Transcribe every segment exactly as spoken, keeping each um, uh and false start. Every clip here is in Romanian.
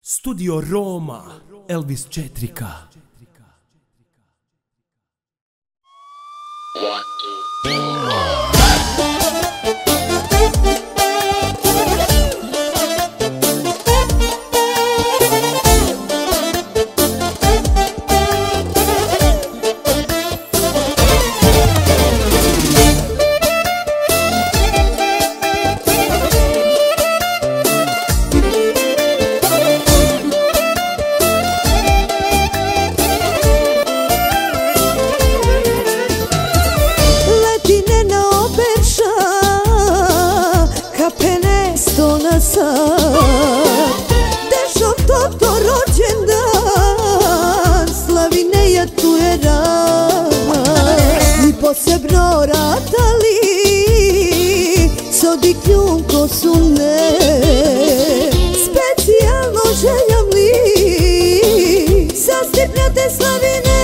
Studio Roma, Elvis četiri K. One, two, three. Dešom toto rođendan, Slavineja tu je rad. I posebno ratali, sodi kljunko su ne. Specijalno željam li, sastipnjate Slavine.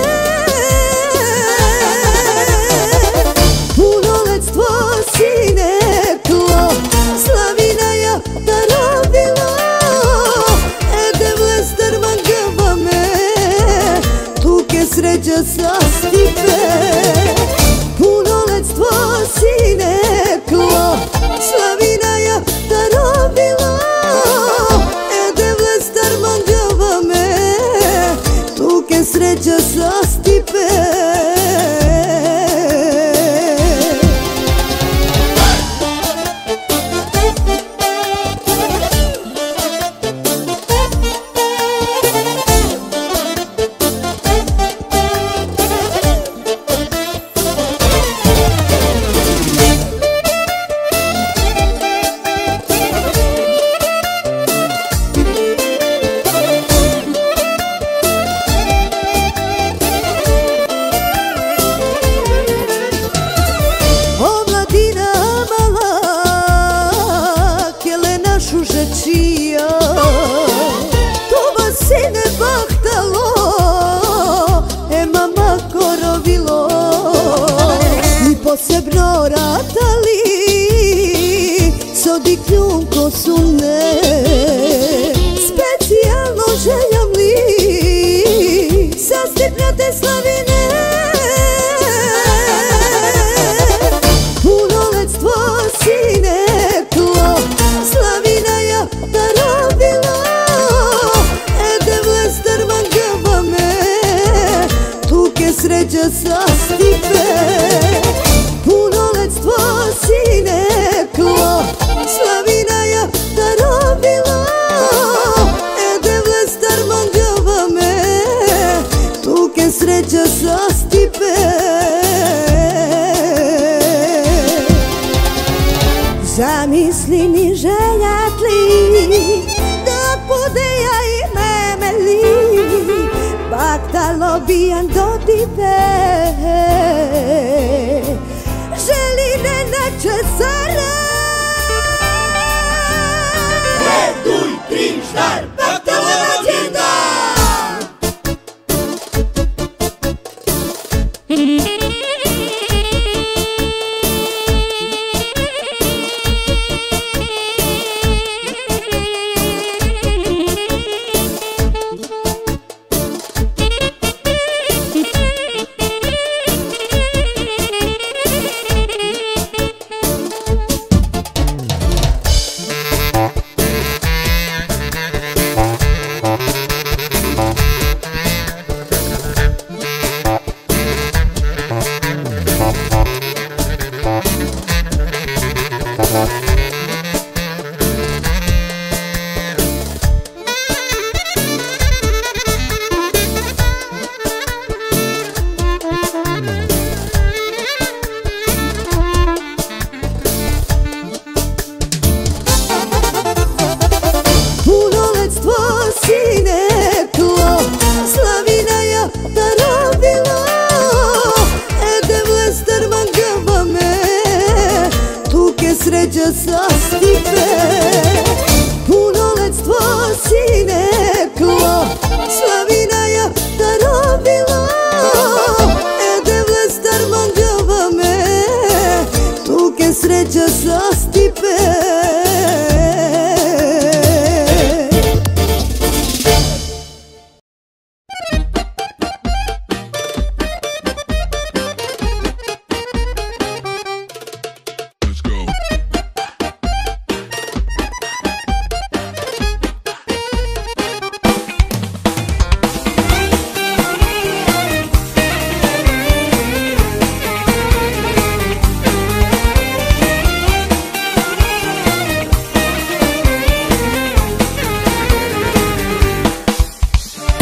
Punoletstvo sine klo, Slavineja darovila. Sreća sa stipe, punoletstvo sine klo, Slavineja darovila. Edevle star manđava me, tuke sreća sa stipe. To vas sine bahtalo, e mama korovilo. I posebno ratali, sodi kljunko su ne. Specijalno željam li, sastipnjate Slavine. Punoletstvo sine klo, Slavineja darovila. Edevle star manđava me, tuke sreća sa stipe. Punoletstvo sine klo, Slavineja darovila. Edevle star manđava me, tuke sreća sa stipe. Zamisli mi željat li, da bude ja i memeli, baktalo bijan do tipe. Želi ne nače zara. Reduj, trim, štar, baktalo rođendan.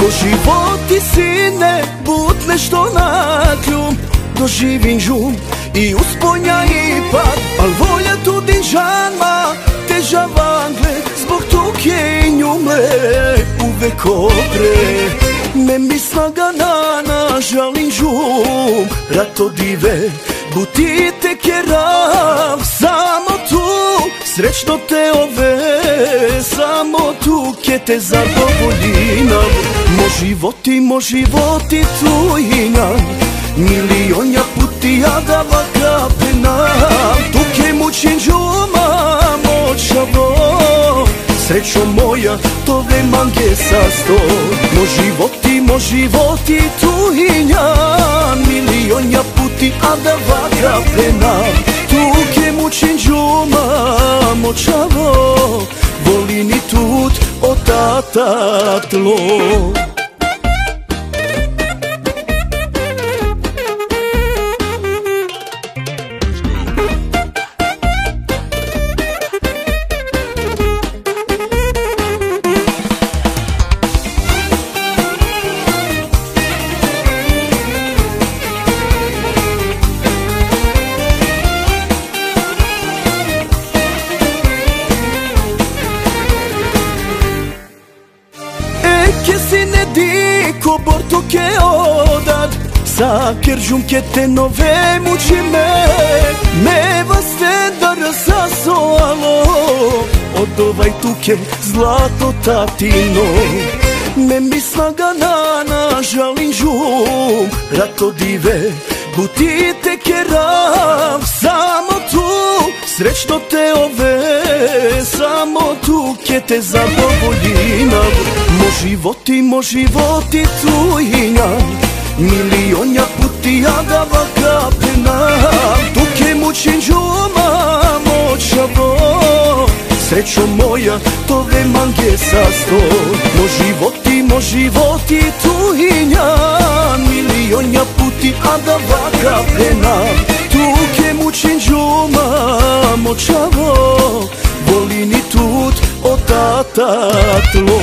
Do životi sine, bud nešto nakljum, doživim žum i usponja i pad, al volja tu dinžanma, teža vangle, zbog tuke i njumle, uvek opre. Ne misla ga nana, žalim žum, rato dive, butite kerav, samo tu, srećno te ove, samo tu, ke te zadovoljina. Mo životi, mo životi tujina, milionja puti ja da vaka penam, tu ke mučin žuma, močavo, srećo moja, to ve mange sa sto. Mo životi, mo životi tujina, milionja puti a da vaka penam, tu ke mučin žuma, močavo, volini tut o tata tlo. Ko borto ke odad, sa kerđum ke te nove muči me, me vas te da rasasoalo, od ovaj tuke zlato tatino. Ne misla ga nana, žalim žum, rato dive, butite kerav, samo tu, srećno te ove, samo tu, ke te zadovoljina. Mo životi, mo životi tujina, milionja puti ja da vaka penam, tu ke mučin žuma, močavo, srećo moja, to ve mange sa sto. Mo životi, mo životi tujina, milionja puti a da vaka penam, tu ke mučin žuma, močavo, volini tut o tata tlo.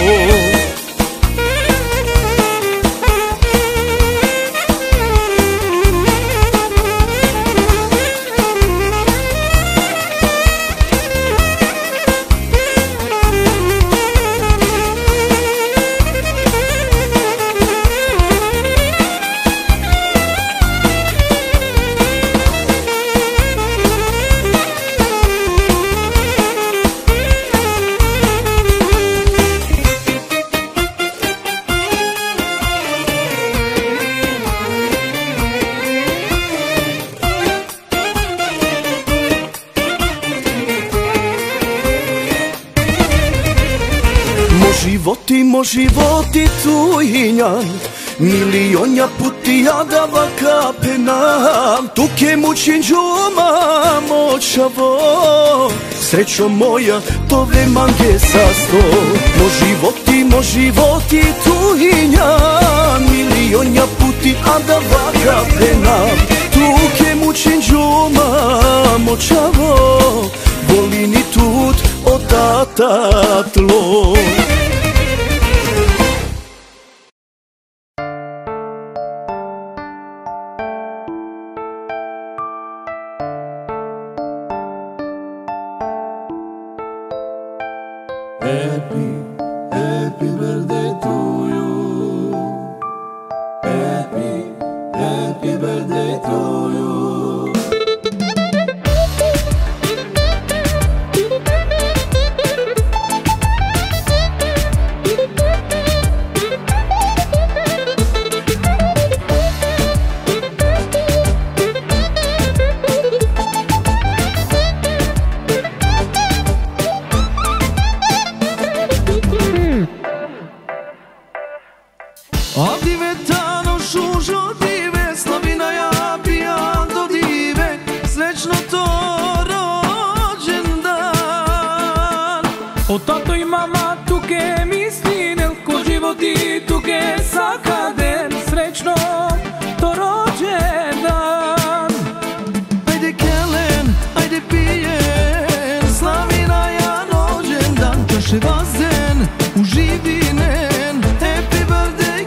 Životi, mo životi tujinjan, milionja puti ja da vaka penam, tu ke mučin žuma, močavo, srećo moja, to ve mange sa sto. Mo životi, mo životi tujinjan, milionja puti a da vaka penam, tu ke mučin žuma, močavo, volini tut o tata tlo. Happy, happy birthday to you. Happy, happy birthday to you. O tato i mama tuke misli, nelko životi tuke sakaden, srećno to rođendan. Ajde kelen, ajde pijen, slavi na ja rođendan, kaše vazen, uživinen, happy birthday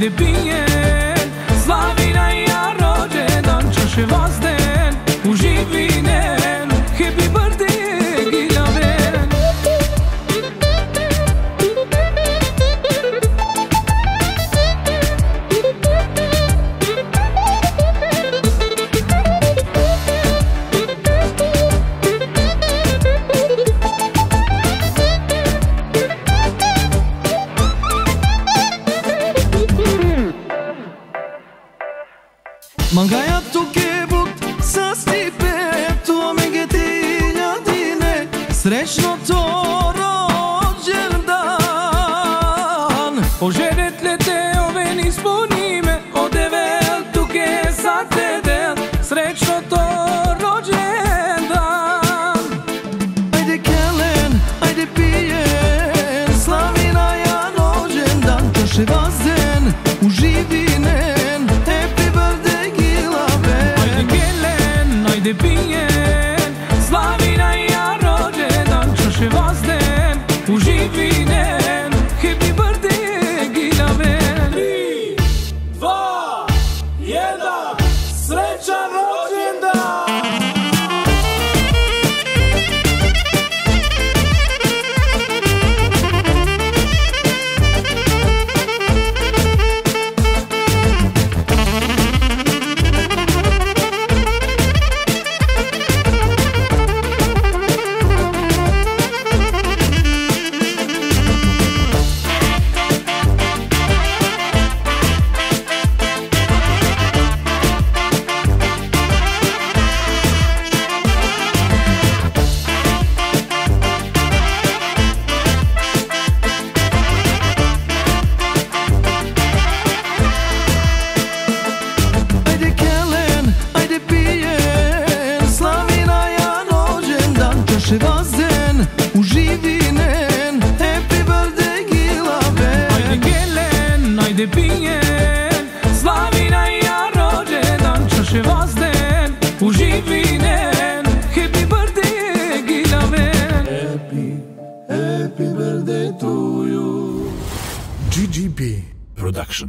ajde pijen, slavina ja rođendan, čaše vazden, uživinen, happy birthday Gilaven. Mangaja tu kebut sa stipe, tu me getilja dine, srećno to rođendan. Poželet le te oven ispunime, odevel tu ke sa te del, srećno to rođendan. Ajde kelen, ajde pijen, slavina ja rođendan, čaše vazden, uživinen, happy birthday Gilaven. Ajde gelen, ajde pijen, slavina ja rođendan, čaše vazden, uživinen, happy birthday Gilaven. Tri, dva, jedan, srećan rođendan! Ajde kelen, ajde pijen, slavina ja rođendan, čaše vazden, uživinen, happy birthday Gilaven. Ajde gelen, ajde pijen, slavina ja rođendan, čaše vazden, uživinen, happy birthday Gilaven. Happy, happy birthday to you. G G B Production.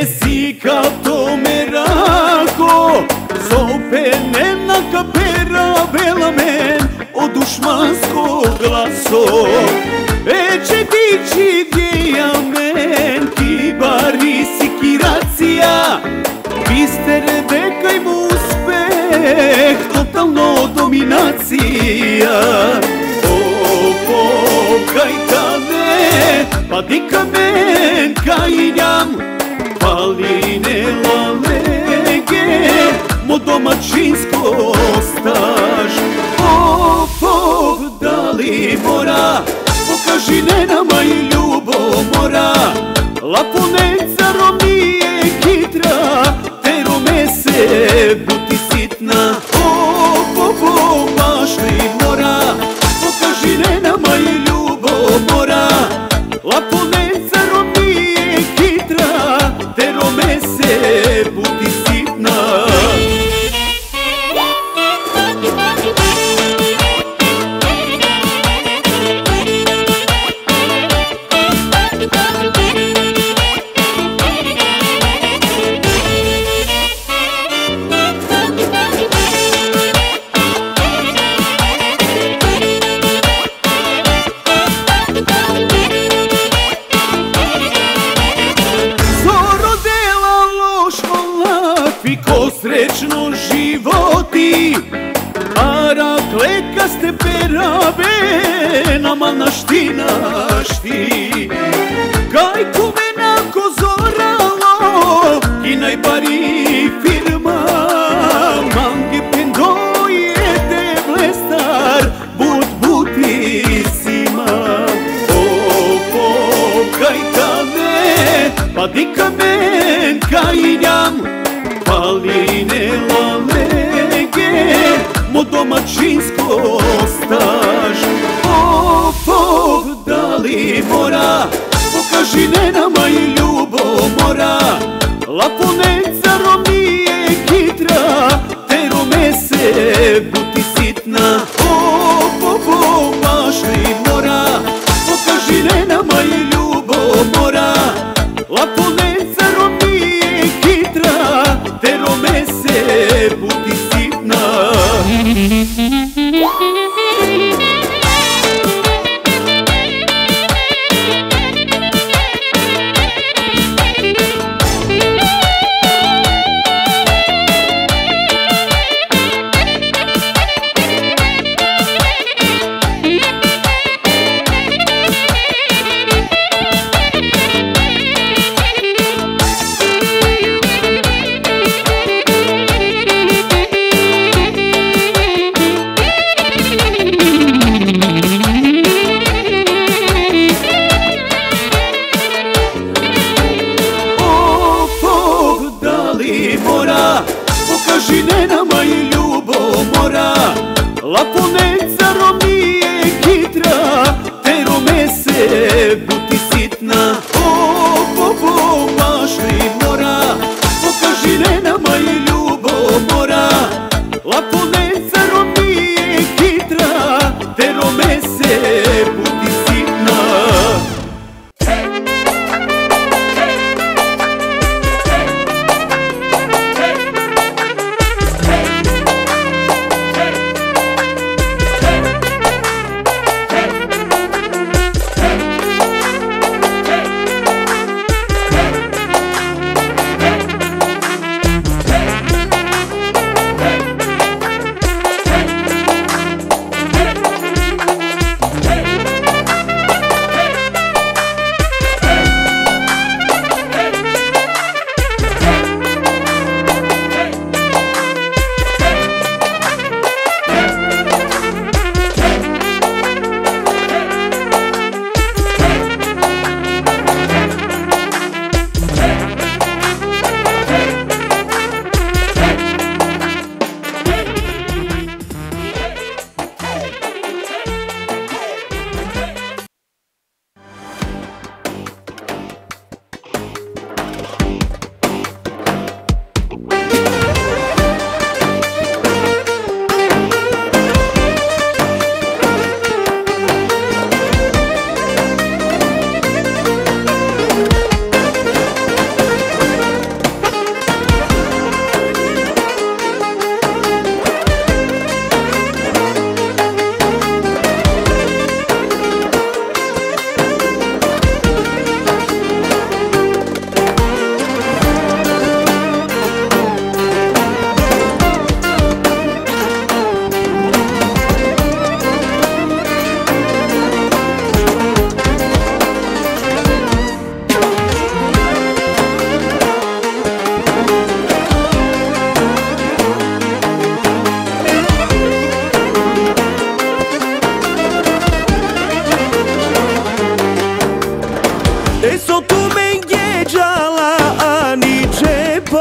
si kao merako, zopenena kapera vela men od dušmanskog glaso. Eče diči gdje men, ti bari si kiracija, vi ste Rebeka im uspeh, totalno dominacija. O, o, kajtane, pa dika men kajinjam, paline lalege, mo domaćinsko staž. O, o, da li mora, pokaži nenama i ljubomora, laponeca romije kitra, tero me se buti sitna. O, o, o, baš li mora, pokaži nenama i ljubomora, laponeca romije kitra, tero me se buti sitna. Ko srećno životi, a rakleka ste perave, nama naštinašti. Kaj kume nako zoralo, i najbari firma, mange pendoje te blestar, but buti sima. O, o, kajtane, pa dika men kajinjam, paline lalege, mo domaćinsko staž. O, o, da li mora, pokaži nenama i ljubomora, laponeca romije kitra, tero me se buti sitna. O, o, o, baš li mora, pokaži nenama i ljubomora, laponeca romije kitra, tero me se buti sitna. Pokaži nenama i ljubomora, laponeca romije kitra, tero me se buti sitna. O, o, o, baš li mora, pokaži nenama i ljubomora, laponeca romije kitra, tero me se buti sitna. Hey!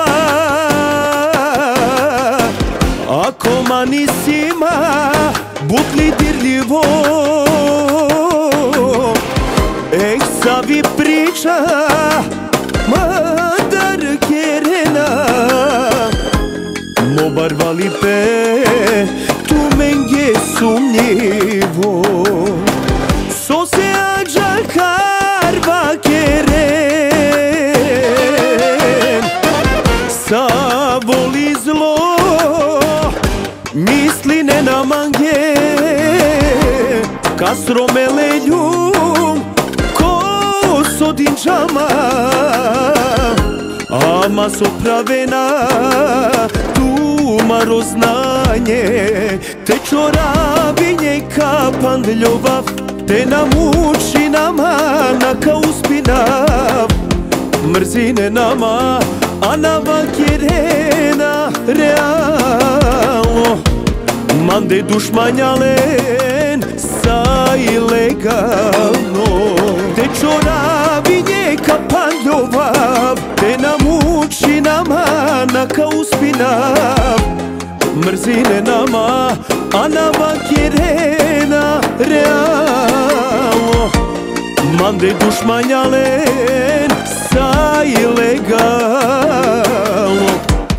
Acum nisima butli dirljivo Ej savi priča Madar kerena Mo barvali pe Tu menge sumnjivo So se ađa karva keren Sa voli zlo Misli ne na mange Kastromele ljum Ko sodin džama Ama sopravena Tu maroznanje Te čoravinje kapan ljubav Te namuči nama Naka uspinav Mrzine nama A nama kjerena realno Mande dušmanjalen Sa ilegalno Te čoravinje kapan ljubav Te namuči nama Naka uspinav Mrzine nama A nama kjerena realno Mande dušmanjalen Sa ilegalno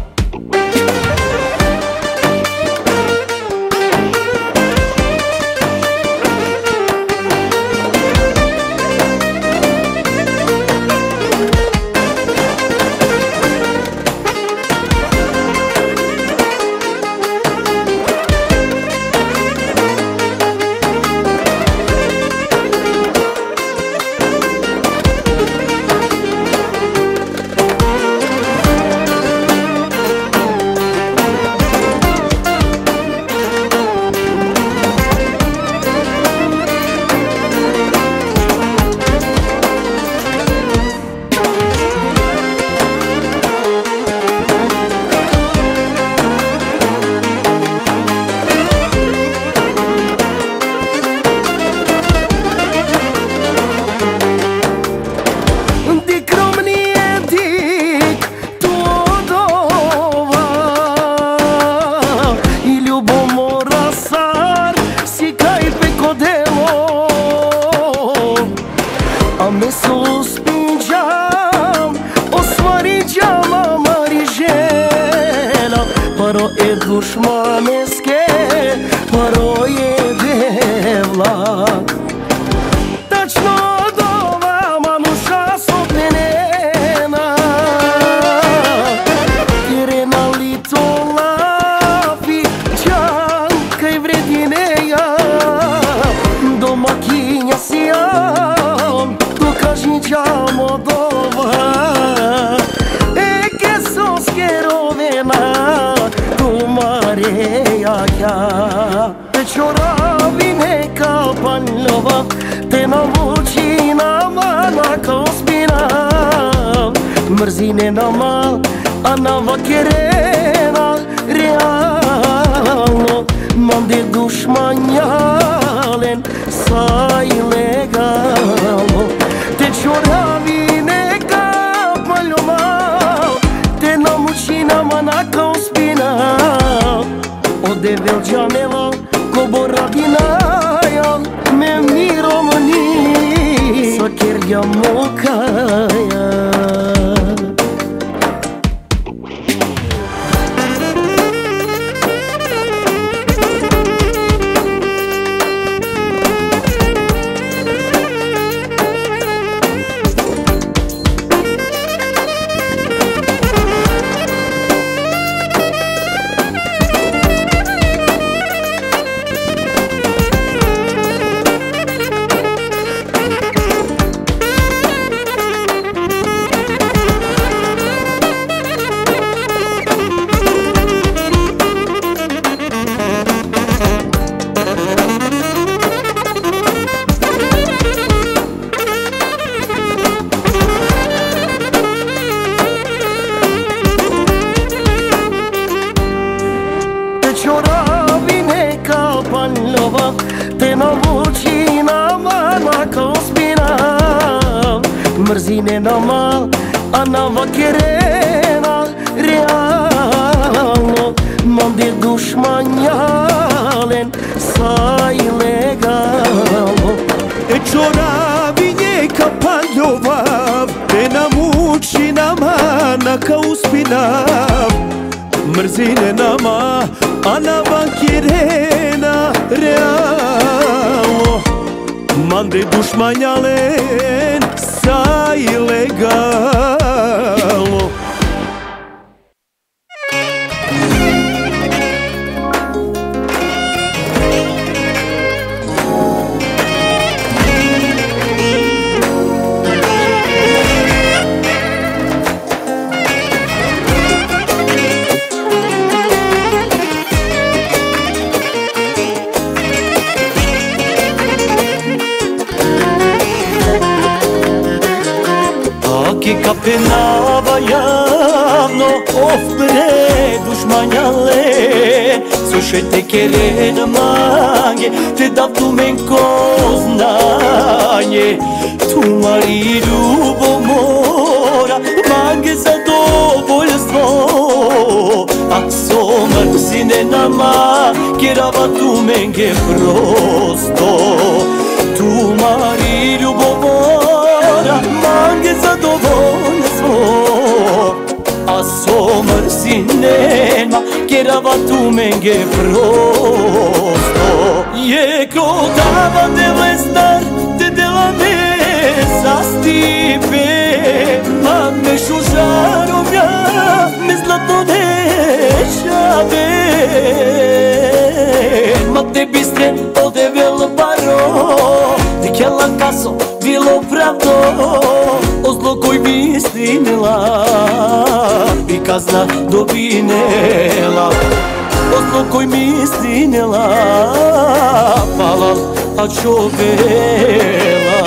Me suspingeam O svariđama marižena Paro e dušmaneske Paro je devla Tačno dova manuša sopenena Irena lito lafi Čanka i vredineja Domakinja sijam Kažnićamo dova E che sos che rovena Tu mareja ja Te čoravi neka panjova Te navuči nama Naka uspina Mrzine nama A nama kerena realno Mande dušmanjalen Sa ilegalno Te čoravi neka paljoma Te namuči nama Naka uspina Ode velđanela Ko boravinaja Me mirom ni Sa kerja mokaja Te navuči nama Naka uspina Mrzine nama A nama kerena sa ilegalno. E čoravi njeka paljovav, te namuči nama naka uspinav. Mrzine nama, a na bankirena realno. Mande dušmanjalen sa ilegalno. Ki kapenava javno, of bre dušmanjale. Slušajte kere na mange, te da tu menko znanje. Tu mari ljubomora, mange zadovoljstvo. A somar sine nama, kerava tu menge prosto. Tu mari ljubomora, mange zadovoljstvo. A somar sinema, kerava tu menge prosto. Je kodava devestar, te dela me zastipe. Ma me šužarovja, me zlatno dešave. Ma te bistre odevel baro, di kjela kaso, bilo pravdo. O zlo koji bi istinila i kazna dobinela. O zlo koji bi istinila, palal, a čovela.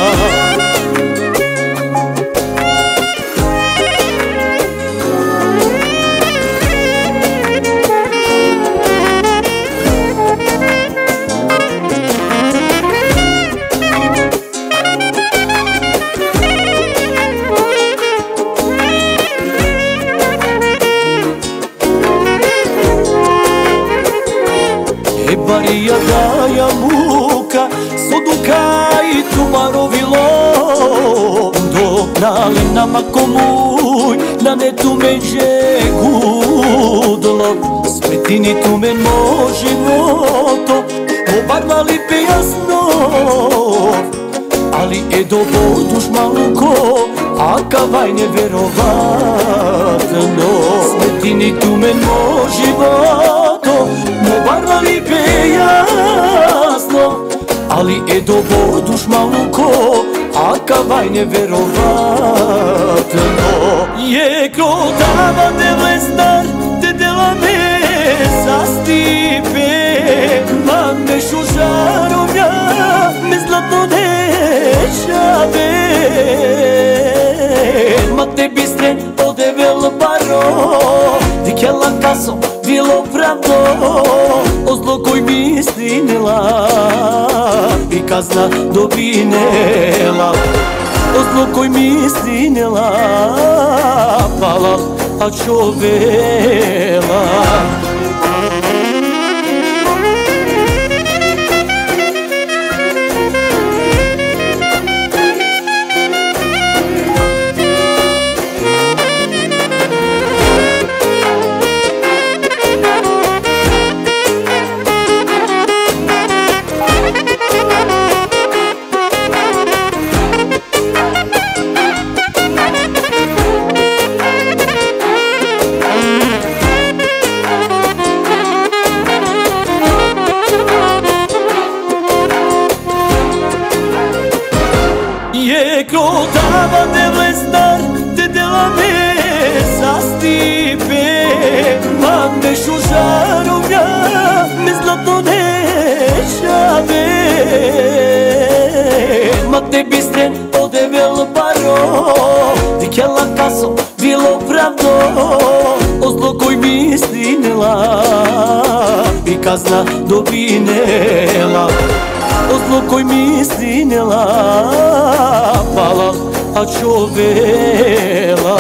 Barija daja muka, soduka i tumarovilo. Dok nalem nama komuj, na netu međe gudlo. Svetini tu men mo životo, obarvali pe jasno. Ali e dobro dušmaluko, a kavaj neverovatno. Svetini tu men mo životo, obarvali pe jasno. Ali e dobro dušmaluko, a kavaj neverovatno. Je kodava devestar, te dela me zastipe. Ma me šužarovja, me zlatno dešave. Ma te bistre odevel baro, di kjela kaso, bilo pravdo. O zlo koji bi istinila i kazna dobinela. O zlo koji bi istinila, palal, a čovela. Je kodava devestar, te dela me zastipe. Ma me šužarovja, me zlatno dešave. Ma te bistre odevel baro, di kjela kaso, bilo pravdo. O zlo koji bi istinila i kazna dobinela. O zlo koji mi istinela, palal, a čovela.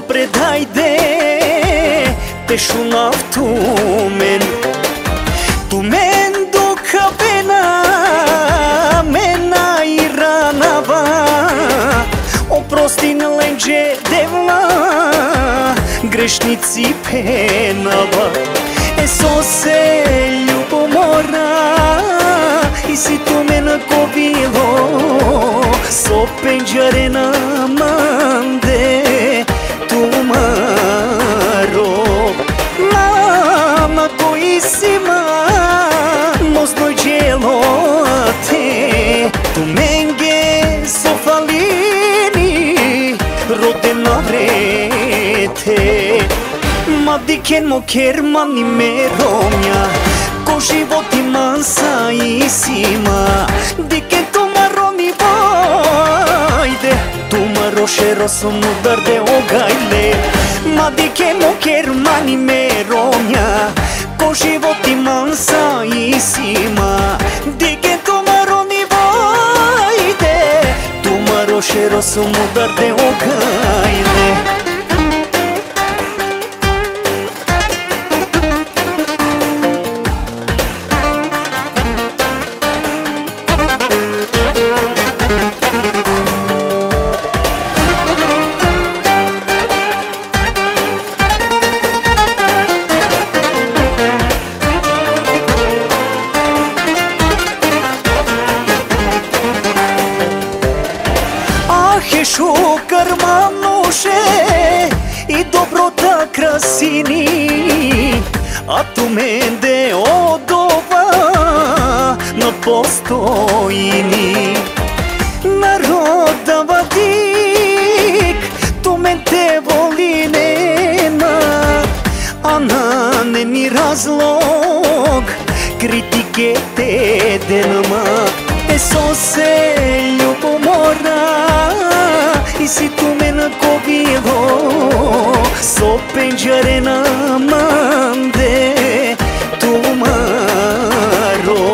predaj de te shunav tu men tu men do kapena mena iranava oprosti na lenđe devla grešnici penava eso se ljubomora i si tu mena ko bilo so penđare na mande tu maro lama koisima moznoj djelo te tu menge so falini rode na vrete ma diken mo kermani me romja ko život ima sa isima diken to maroni vajde tu maro šero som udar de ogajle ma diken mo kermani me romja ko život ima sa isima diken to maroni vajde tu maro šero som udar de ogajle krasini a tu mende odova na postojini naroda vadik tu mente voli nema a na nemi razlog kritike te denama eso se ljubomora i si tu mena ko bilo so penđare na mande tu maro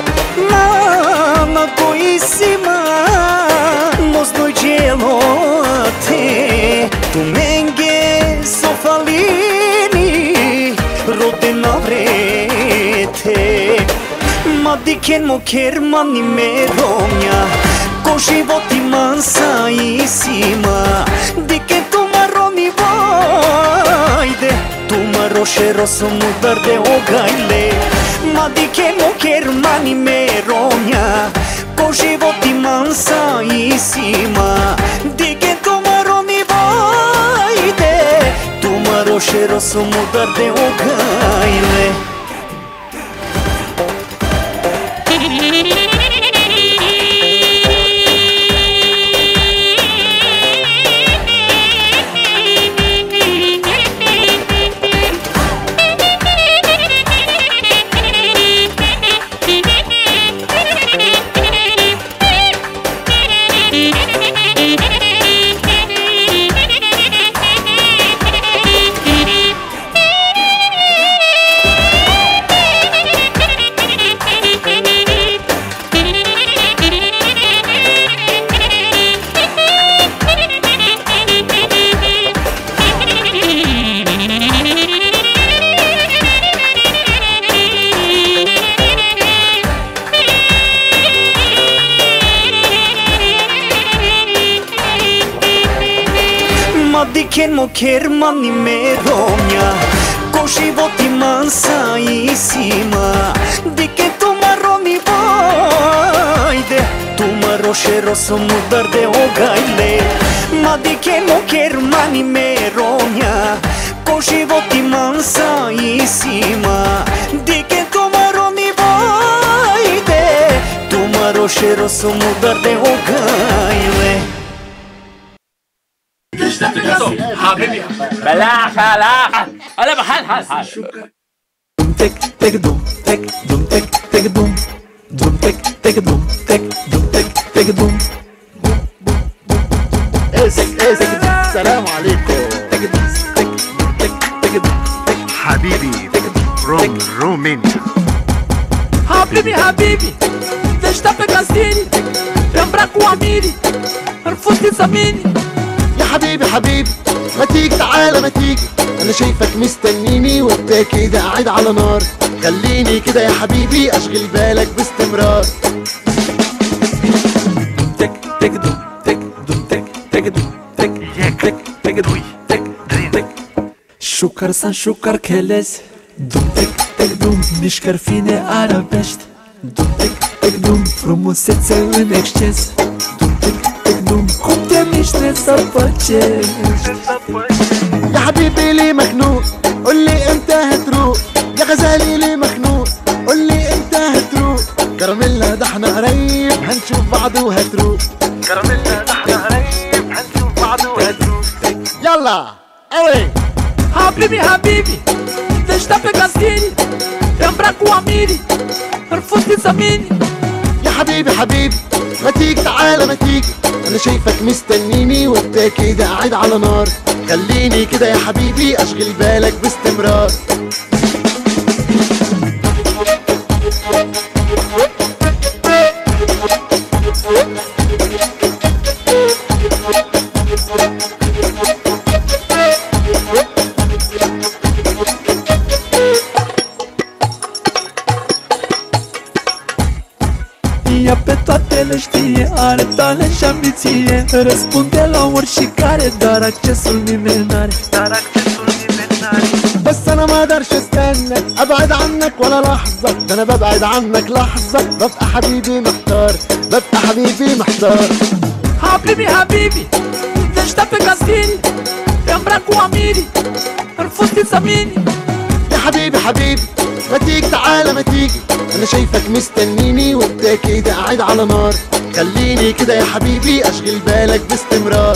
mama koisima moznoj djelo te tu menge so falini rode na vrete ma diken mo kermani me romja ko život ima sa isima diken tu maroni vajde tu maro šero som udar de ogajle ma diken mo kermani me romja ko život ima sa isima diken tu maroni vajde tu maro šero som udar de ogajle diken mo kermani me romja ko život ima sa isima diken tu maroni vajde tu maro šero som udar de ogajle ma diken mo kermani me romja ko život ima sa isima diken tu maroni vajde tu maro šero som udar de ogajle حبيبي بلاش بلاش انا بحال حال حال تك تك دوم تك دوم تك تك دوم دوم تك تك دوم تك دوم تك تك دوم اسك اسك السلام عليكم تك دوم تك تك تك دوم حبيبي from Romania حبيبي حبيبي تشتاق كاستيني جنبك واميري رفضتي زميني يا حبيبي حبيبي ما تيجي تعالى ما تيجي، انا شايفك مستنيني وانت كده قاعد على نار. خليني كده يا حبيبي اشغل بالك باستمرار. تك تك دوم تك دوم تك تك دوم تك تك تك دوم تك تك شكر san شكر كلاس دوم تك تك دوم مشكر فيني arabesht دوم تك تك دوم frumusețe în exces دوم تك تك دوم cum te miști să păcești. يا حبيبي ليه مخنوق قولي امتى هتروق، يا غزالي ليه مخنوق قولي امتى هتروق. كراميلا ده احنا قريب هنشوف بعض وهتروق. كراميلا ده احنا قريب هنشوف بعض وهتروق. يلا اوي حبيبي حبيبي تشتاق قصديني تمرك واميري رفضتي زميني. يا حبيبي حبيبي ما تيجي تعالى ما تيجي، انا شايفك مستنيني وانت كده قاعد على نار. خليني كده يا حبيبي اشغل بالك باستمرار. Ea pe toate le știe, are talent și ambiție. Răspunde la oricare, dar accesul nimeni n-are. بس انا ما اقدرش استنى ابعد عنك ولا لحظة، ده انا ببعد عنك لحظة ببقى حبيبي محتار، ببقى حبيبي محتار. حبيبي حبيبي تشتاق قصديني تمرك واميري رفضتي زميني. يا حبيبي حبيبي ما تيجي تعالى ما تيجي، انا شايفك مستنيني وانت كده قاعد على نار. خليني كده يا حبيبي اشغل بالك باستمرار.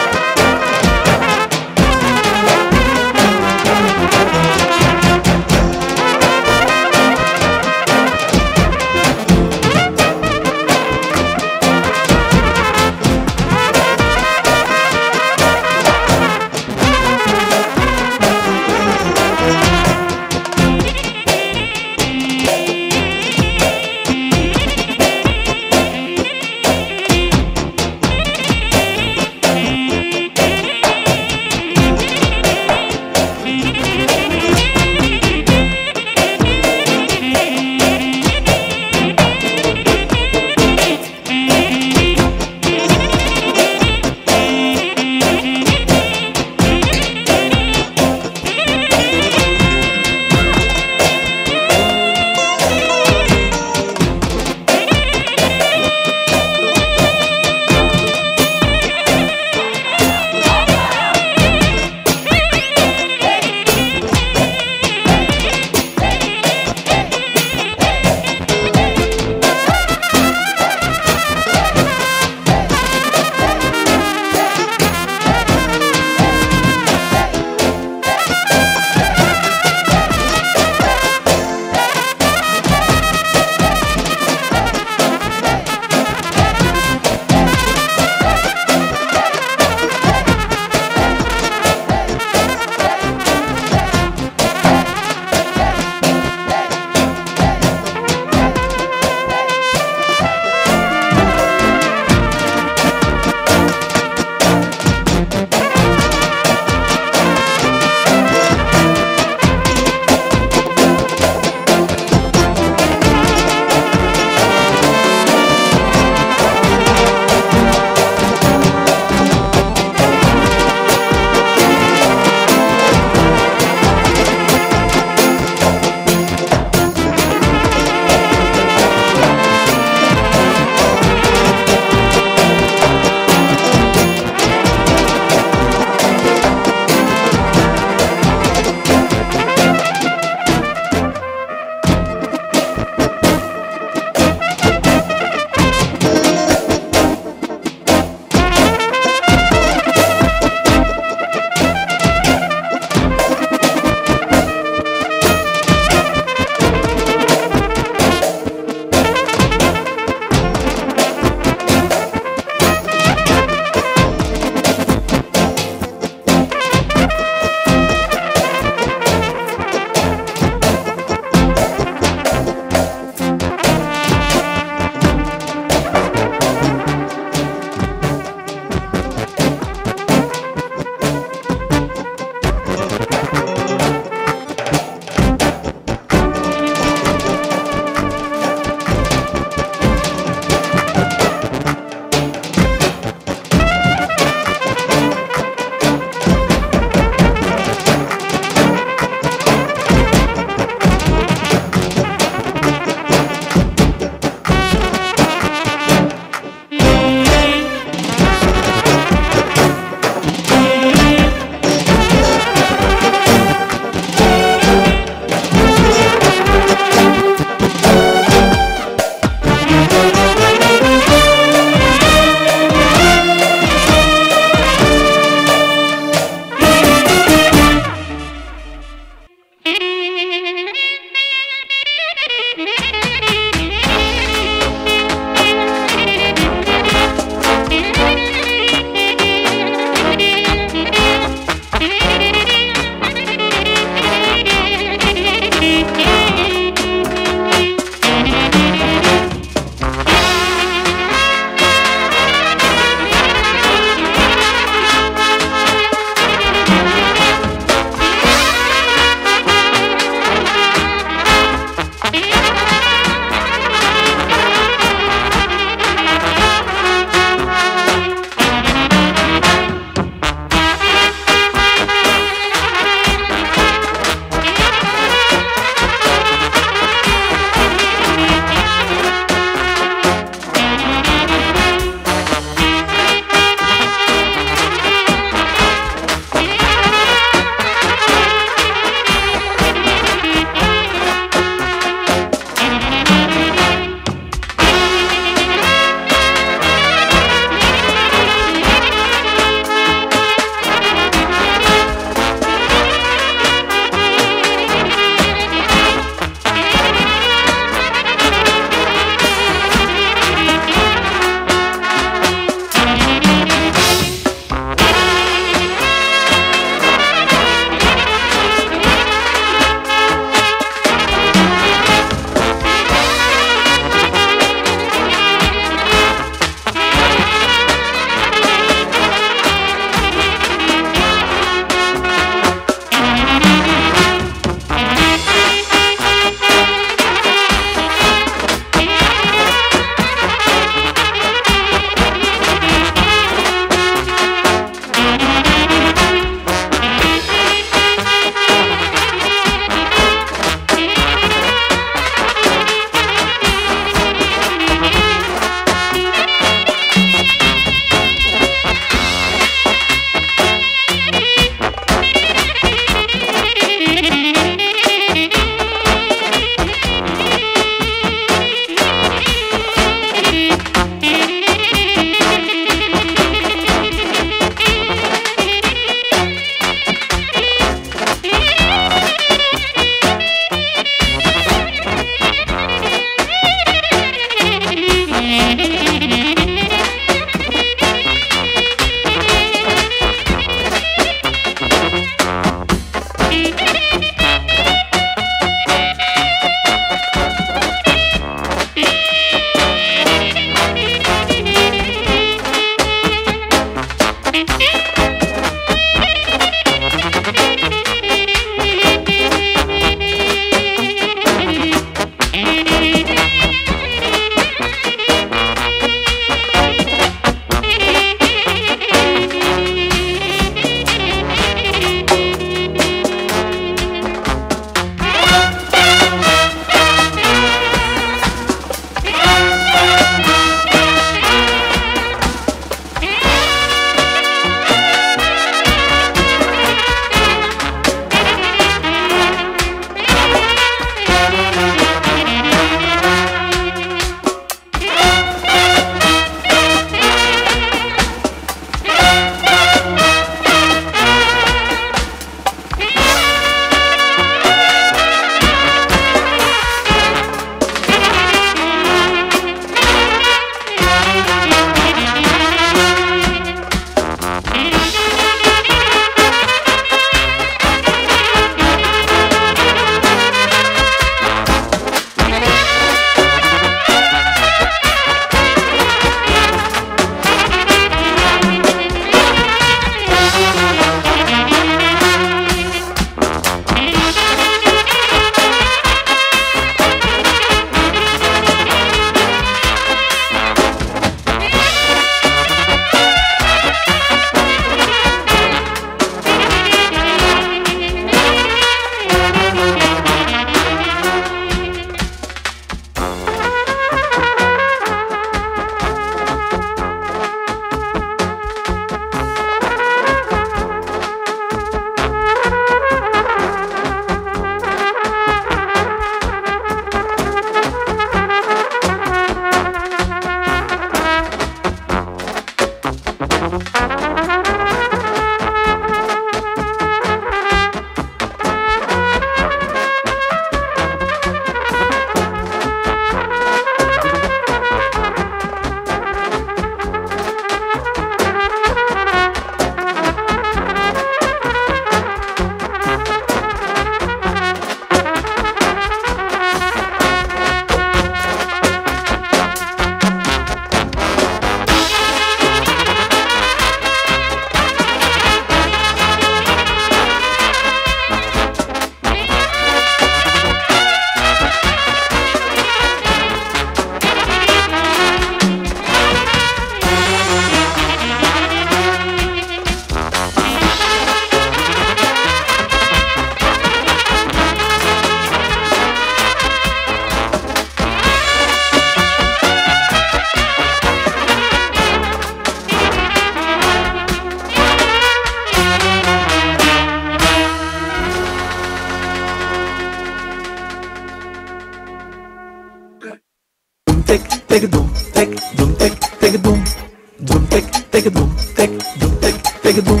تك تك دوم تك دوم تك تك دوم دوم تك تك دوم تك دوم تك تك دوم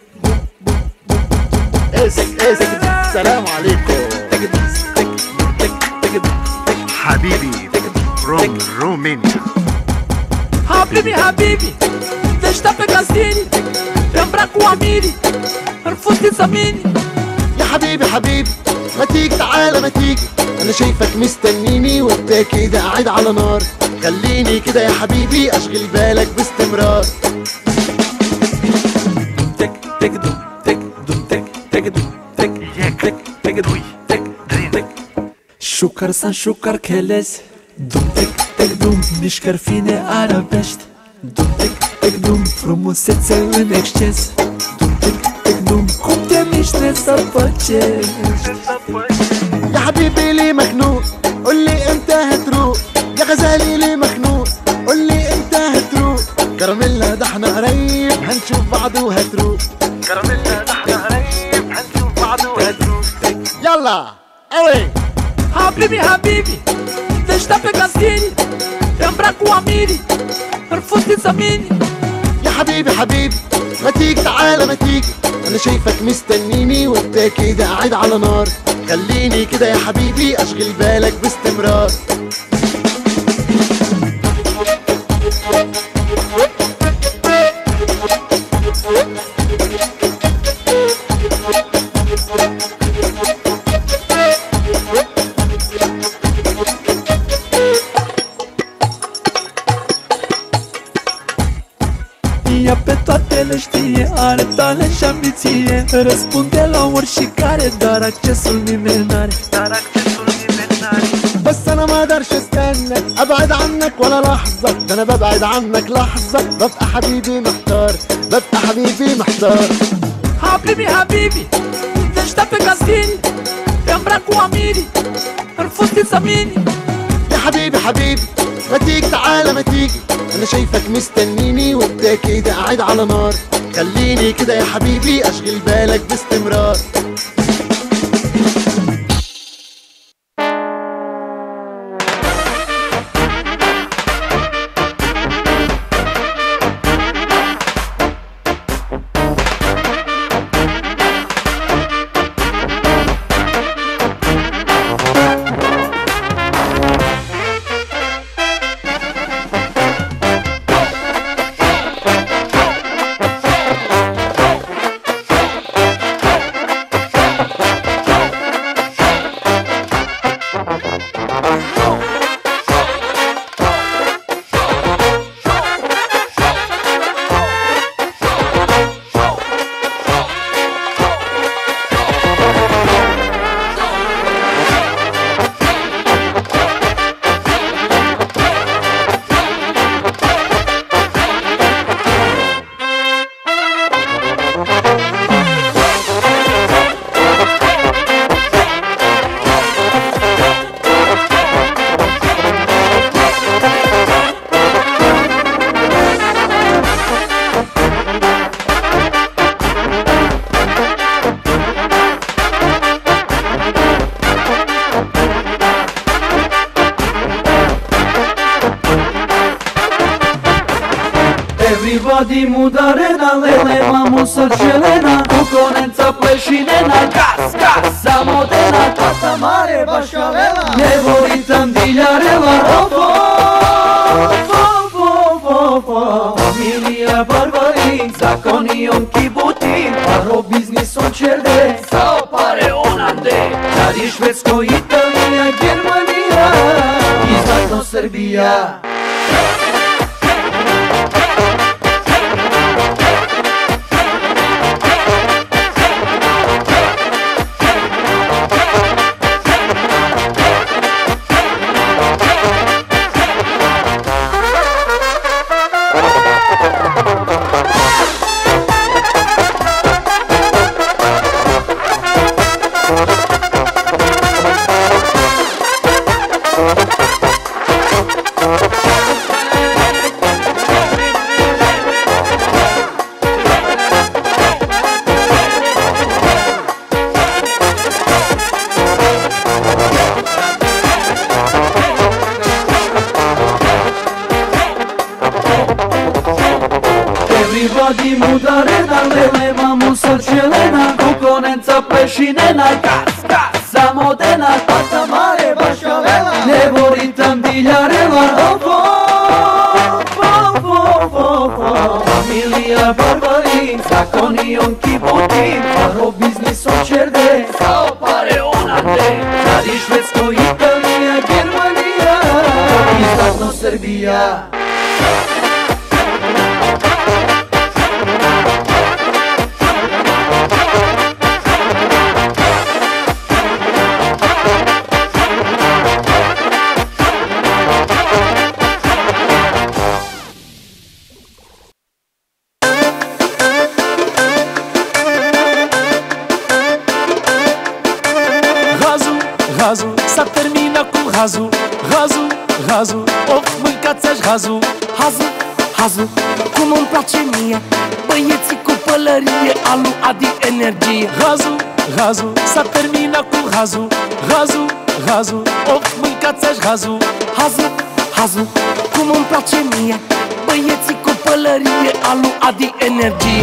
اسك اسك السلام عليكم. تك دوم تك تك تك دوم تك حبيبي روم رومانيا. حبيبي حبيبي deixa pegazzini جنبك وعميلي رفضتي تسميني. يا حبيبي حبيبي ما تيجي تعالى ما تيجي، انا شايفك مستنيني وانت كده قاعد على نار. خليني كده يا حبيبي اشغل بالك باستمرار. تك تك دوم تك دوم تك تك دوم تك تك تك دوم تك تك شكرsan şukar keles dum tek tek dum mișcări fine arabești dum tek tek dum frumusețe în exces dum tek tek dum cum te miști să păcești. يا حبيبي ليه مخنوق قولي امتى هتروق، يا غزالي ليه مخنوق قولي امتى هتروق. كراميلا ده احنا قريب هنشوف بعض وهتروق. كراميلا ده احنا قريب هنشوف بعض وهتروق. يلا قوي. حبيبي حبيبي deixa pegazzini جنبك وعميلي رفضتي تسميني. يا حبيبي حبيبي ما تيجي تعالى ما تيجي، انا شايفك مستنيني وانت كده قاعد على نار. خليني كده يا حبيبي اشغل بالك باستمرار. Ea pe toate le știe, are talent și ambiție. Răspunde la oricare, dar accesul nimeni n-are. Dar accesul nimeni n-are. بس انا ما اقدرش استنى ابعد عنك ولا لحظة، ده انا ببعد عنك لحظة ببقى حبيبي محتار، ببقى حبيبي محتار. حبيبي حبيبي deixa pegazzini جنبك وعميلي رفضتي تسميني. يا حبيبي حبيبي ما تيجي تعالى ما تيجي، انا شايفك مستنيني وانت كده قاعد على نار. خليني كده يا حبيبي اشغل بالك باستمرار. Everybody mudarena, lele mamusa celena, concurența pleșinena, gas, gas, sa modena, toată mare bașcavela, nevoită-n dilarela, of, of, of, of, of, of, familia barbari, zakonion kibutin, paro biznisom čerde, sao pare onande, cari Švedsko, Italija, Germanija, i zajedno Srbija. di mudarena, lelema musarcelena, concorrenza pescinena, cas, cas, sa modena, tata mare basciavela, ne vorrei tantigliare la ofo, fo, fo, fo, fo, familia barbari, zaconi onchi botin, faro business o cerde, sau pare onate, cari Švedsko, Italija, Germanija, i slavno Srbija. Gazul, s-a terminat cu hazul, hazul, hazul, of, mâncați-aș hazul. Hazul, hazul, cum îmi place mie, băieții cu pălărie, alu Adi energie. Hazul, hazul, s-a terminat cu hazul, hazul, hazul, of, mâncați-aș hazul. Hazul, hazul, cum îmi place mie, băieții cu pălărie, alu Adi energie.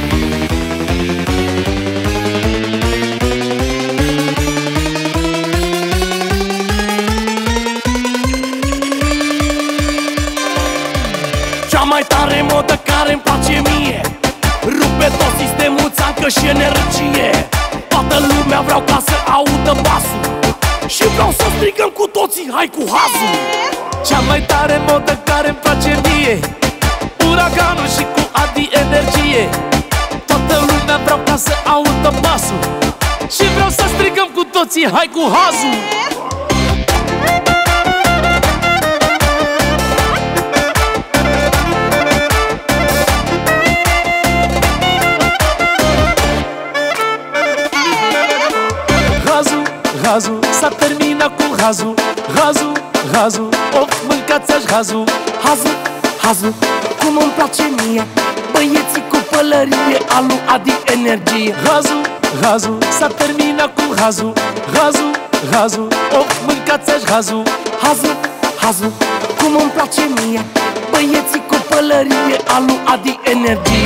Cea mai tare modă care-mi place mie, rupe tot sistemul, țancă și energie. Toată lumea vreau ca să audă basul și vreau să strigăm cu toții, hai cu hazul. Cea mai tare modă care-mi place mie, uraganul și cu Adi energie. Toată lumea vreau ca să audă basul și vreau să strigăm cu toții, hai cu hazul. Hazul, s-a terminat cu hazul, hazul, hazul, of, mâncați-aș hazul. Hazul, hazul, cum îmi place mie, băieții cu pălărie, alu Adi energie. Hazul, hazul, s-a terminat cu hazul, hazul, hazul, of, mâncați-aș hazul. Hazul, hazul, cum îmi place mie, băieții cu pălărie, alu Adi energie.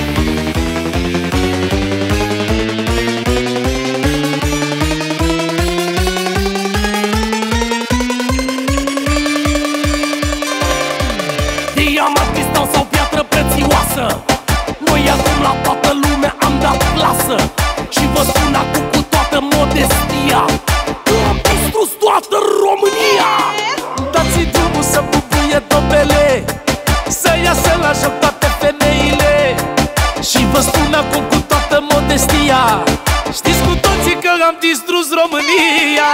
Diamant, cristal sau piatră prețioasă, noi acum la toată lumea am dat clasă. Și vă spun acum cu toată modestia că am distrus toată România. Dați-i drumul să bubuie topele, să iasă la joc toate femeile. Și vă spun acum cu toată modestia, știți cu toții că am distrus România.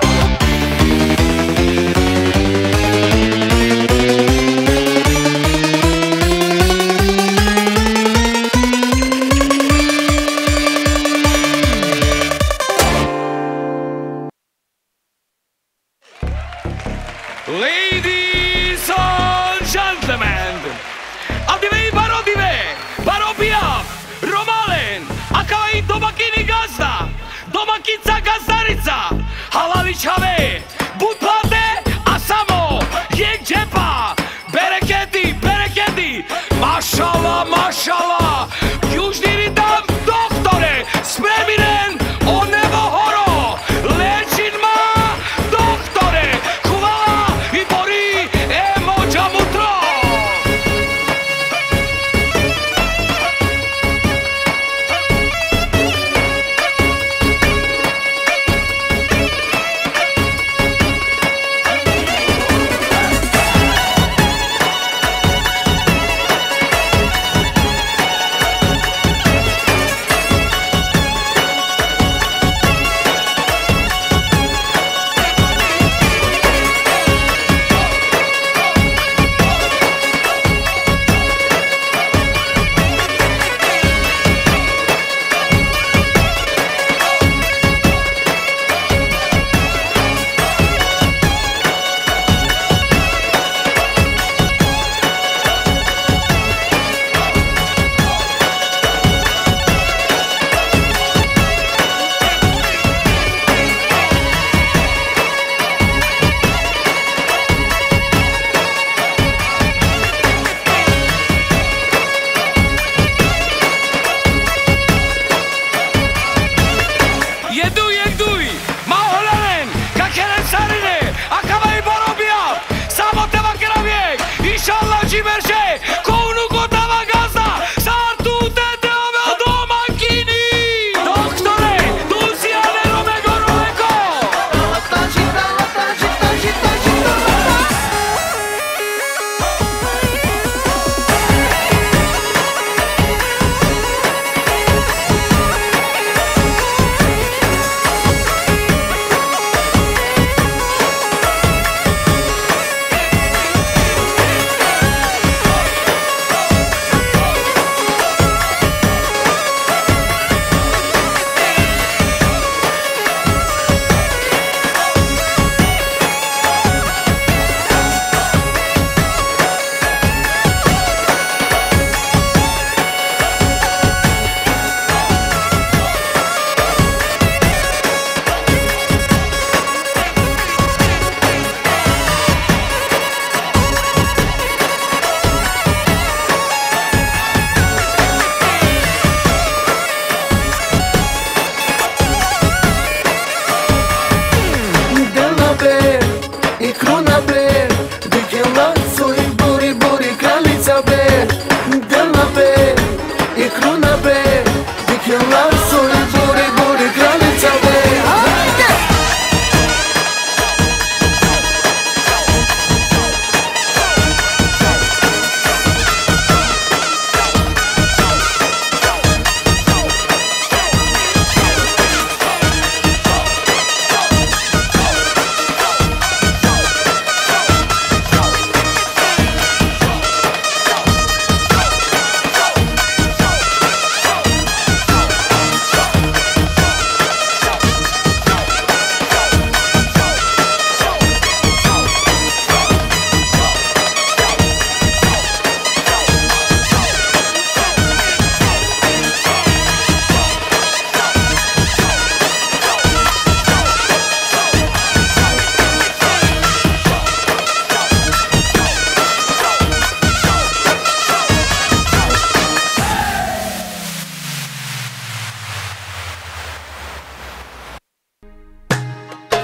Ladies and gentlemen, Adivej Barodive, Barobiav, Romalen, Akavej Domakini Gazda, Domakica Gazdarica, Halaličave, Butlade, Asamo, Jekjepa, Bereketi, Bereketi, Mašala, Mašala, Južni Ritam, doktore, spreminen, o nebo horo, lečin ma, doktore, hvala i bori, emo džamutro.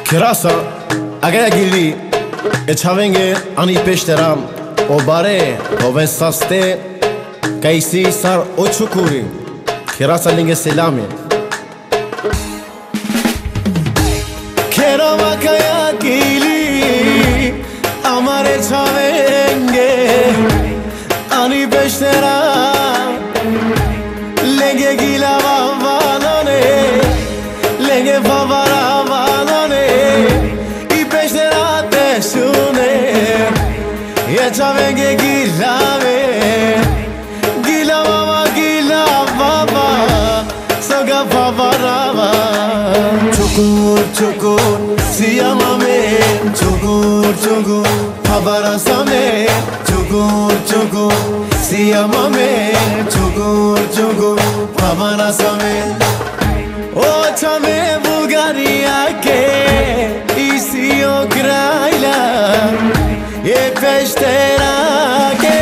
Kirasa, agar gili, e çavenge ani peşteram, o bare, o vensaste, kaisi sar o çukuri. Kirasa linge selami. Kerama kaya gili, amare çavenge, ani peşteram, lenge gila vavalone, lenge favara. Ye çavenge gilave, gila mama gila baba, soga favarava. Çukur çukur siyamame, çukur çukur favarasame, çukur çukur siyamame, çukur çukur favarasame. O çame Bulgaria ke isiyo krayla. E peștera che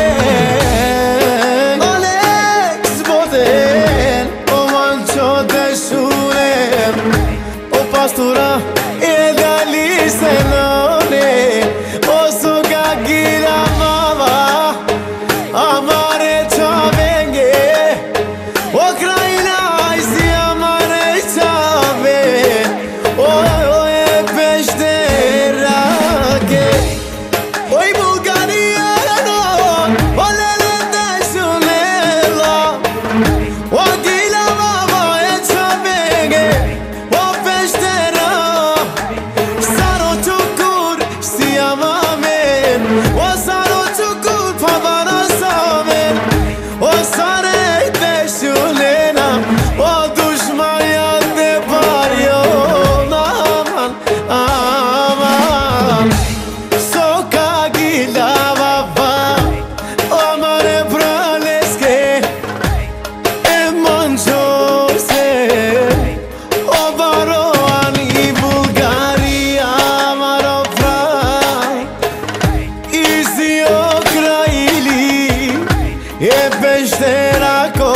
Alex Boden O mancio de sure O pastura E gali senone O soga gira mama Amare çavenge O kraina isi amare çave O e peștera che Oi Bulgaria no, olele de sunela, o gila mama e çavenge, o peștera, saro çukur siyamamen, o saro çukur favara samen, o sare de sunela, o dușmania de parion, aman, aman. E peștera co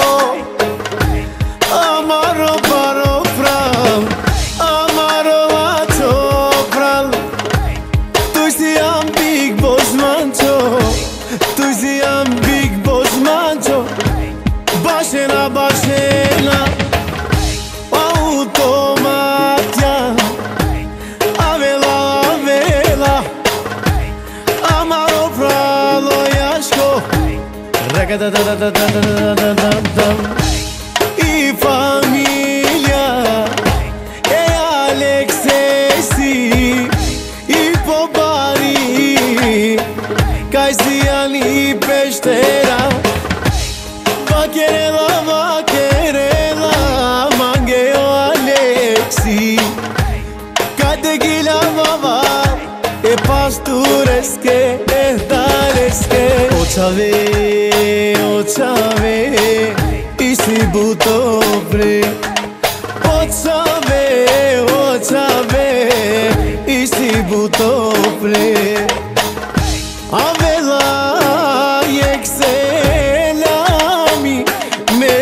Amaro paro pral Amaro macho pral Tu siam big boss mancho Tu siam big boss mancho Bașena, bașena Automatia Avela, avela Amaro pral oiașco I familia E Alexesi I Popari Caisiani peștera Vacherela, vacherela Mangheo Alexi Categhila mama E pasturesche E daresche O çave O çave isi butobre O çave O çave isi butobre Avela yekselami me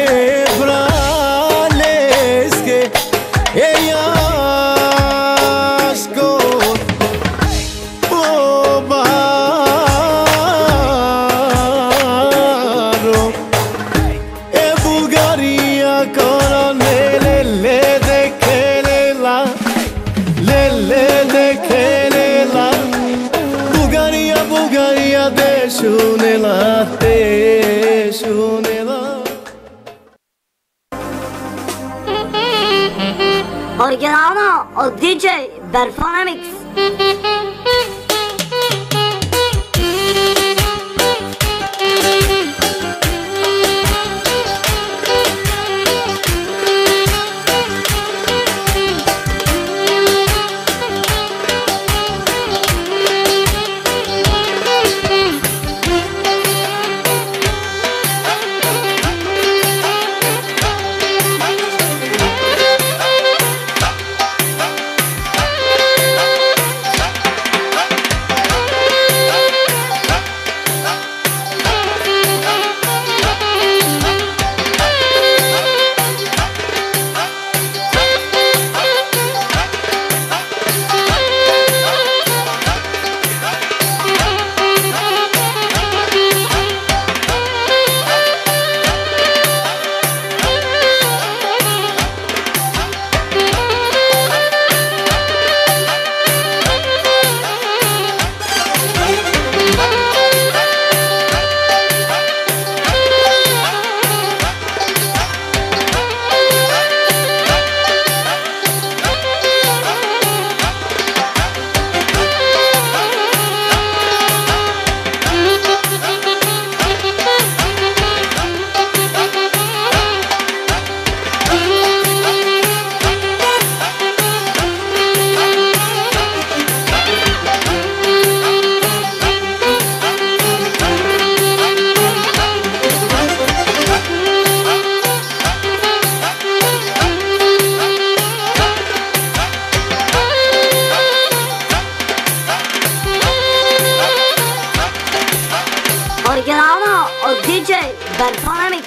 braleske E yasko oba Shunela, te shunela. Originalno od D J Berfonemix. Originalno od D J Bertonemix.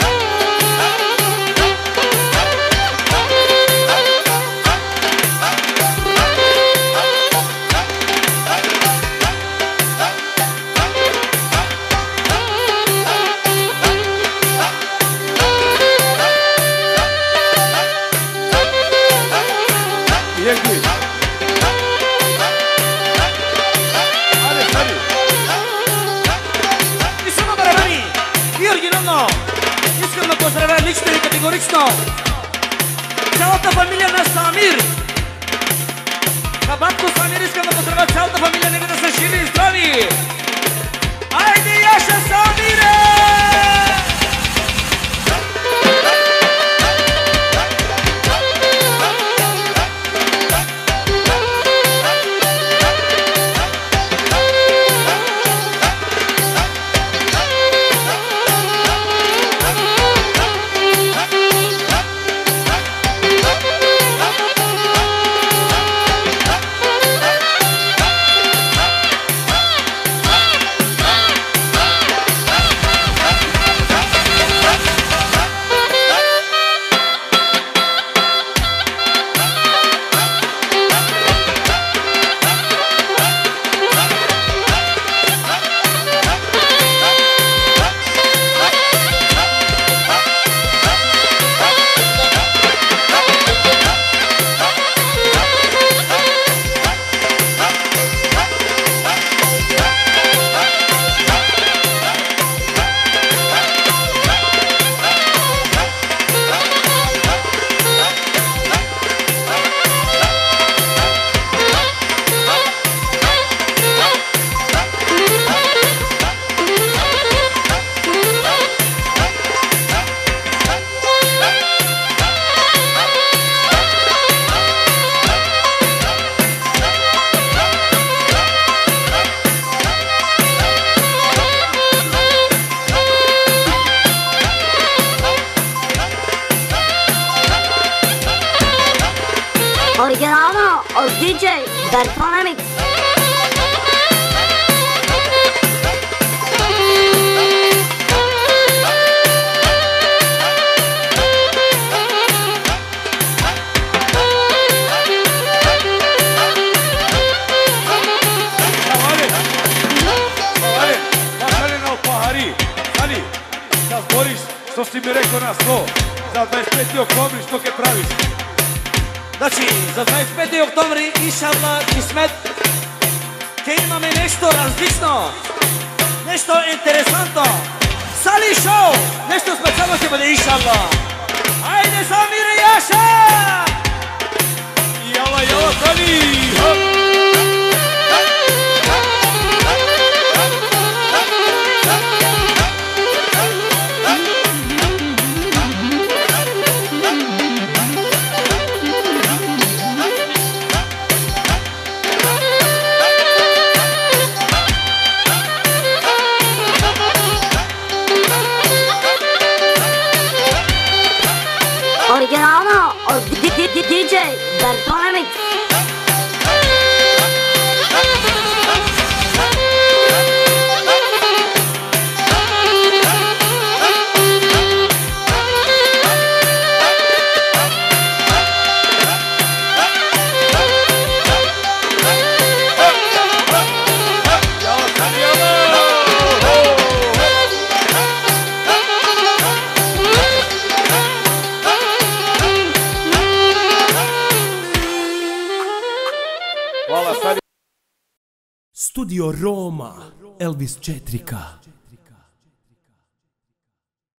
Лично и категорично цялата фамилия на Самир. На батко Самир искам да поздравя цялата фамилия, нека да са живи и здрави. Айде, Яша Самире! Originalno od D J Bertonemix. Što si mi rekao na sto, za dvadeset peti oktobri što ke praviš? Znači, za dvadeset peti oktobri, inšallah, kismet, ke imаме nešto različno, nešto interesantno. Sali show, nešto specijalno će bude, inšallah. Ajde, Samir i Jaša! Jala, jala, Sali! Originalno od D J Bertonemix. Studio Roma, Elvis četiri K.